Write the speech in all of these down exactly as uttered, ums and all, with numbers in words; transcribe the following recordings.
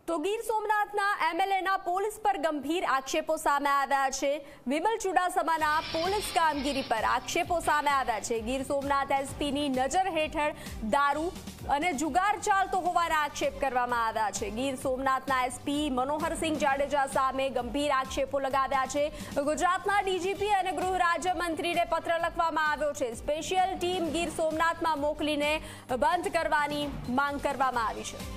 તો ગીર સોમનાથના એમએલએના પોલીસ પર ગંભીર આક્ષેપો સામે આવ્યા છે। વિમલ ચુડાસમાના પોલીસ કામગીરી પર આક્ષેપો સામે આવ્યા છે। ગીર સોમનાથ એસપીની નજર હેઠળ દારૂ અને જુગાર ચાલતો હોવાના આક્ષેપ કરવામાં આવ્યા છે। ગીર સોમનાથના એસપી મનોહરસિંહ જાડેજા સામે ગંભીર આક્ષેપો લગાવ્યા છે। ગુજરાતના ડીજીપી અને ગૃહ રાજ્યમંત્રીને પત્ર લખવામાં આવ્યો છે। સ્પેશિયલ ટીમ ગીર સોમનાથમાં મોકલીને બંધ કરવાની માંગ કરવામાં આવી છે।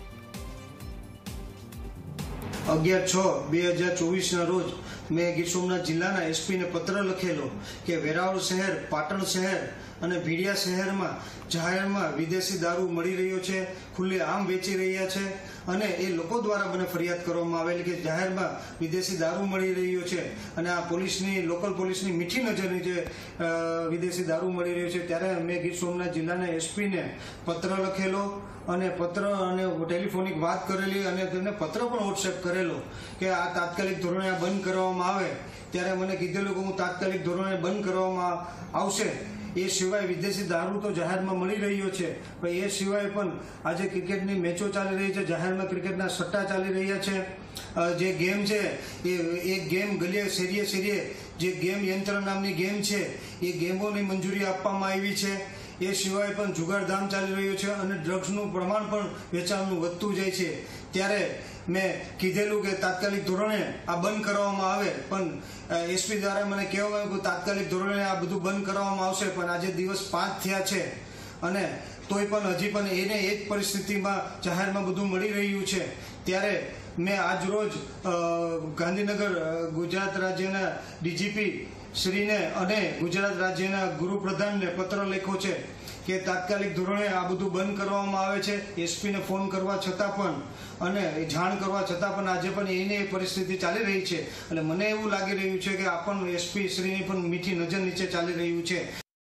અગિયાર છ બે હજાર ચોવીસ ના રોજ મેં ગીર સોમનાથ જિલ્લાના એસપીને પત્ર લખેલો કે વેરાવળ શહેર, પાટણ શહેર અને ભીડિયા શહેરમાં જાહેરમાં વિદેશી દારૂ મળી રહ્યો છે, ખુલ્લે આમ વેચી રહ્યા છે અને એ લોકો દ્વારા મને ફરિયાદ કરવામાં આવેલી કે જાહેરમાં વિદેશી દારૂ મળી રહ્યો છે અને આ પોલીસની લોકલ પોલીસની મીઠી નજરની જે વિદેશી દારૂ મળી રહ્યો છે। ત્યારે મેં ગીર સોમનાથ જિલ્લાના એસપીને પત્ર લખેલો અને પત્ર અને ટેલિફોનિક વાત કરેલી અને તેમને પત્ર પણ વોટ્સએપ કરેલો કે આ તાત્કાલિક ધોરણે આ બંધ કરવામાં આવે। ત્યારે મને કીધેલું કે હું તાત્કાલિક ધોરણે બંધ કરવામાં આવશે। એ સિવાય વિદેશી દારૂ તો જાહેરમાં મળી રહ્યો છે, પણ એ સિવાય પણ આજે ક્રિકેટની મેચો ચાલી રહી છે, જાહેરમાં ક્રિકેટના સટ્ટા ચાલી રહ્યા છે। જે ગેમ છે એ એક ગેમ ગલીએ શેરીએ શેરીએ જે ગેમ યંત્ર નામની ગેમ છે એ ગેમોની મંજૂરી આપવામાં આવી છે। એ સિવાય પણ જુગારધામ ચાલી રહ્યો છે અને ડ્રગ્સનું પ્રમાણ પણ વેચાણનું વધતું જાય છે। ત્યારે મેં કીધેલું કે તાત્કાલિક ધોરણે આ બંધ કરવામાં આવે, પણ એસપી દ્વારા મને કહેવામાં આવ્યું કે તાત્કાલિક ધોરણે આ બધું બંધ કરવામાં આવશે, પણ આજે દિવસ પાંચ થયા છે અને તોય પણ હજી પણ એને એ જ પરિસ્થિતિમાં જાહેરમાં બધું મળી રહ્યું છે। ત્યારે મેં આજ રોજ ગાંધીનગર ગુજરાત રાજ્યના ડીજીપી શ્રીને અને ગુજરાત રાજ્યના ગૃહપ્રધાનને પત્ર લખ્યો છે કે તાત્કાલિક ધોરણે આ બધું બંધ કરવામાં આવે છે। એસપીને ફોન કરવા છતાં પણ અને જાણ કરવા છતાં પણ આજે પણ એની પરિસ્થિતિ ચાલી રહી છે એટલે મને એવું લાગી રહ્યું છે કે આ પણ એસપી શ્રીની પણ મીઠી નજર નીચે ચાલી રહ્યું છે।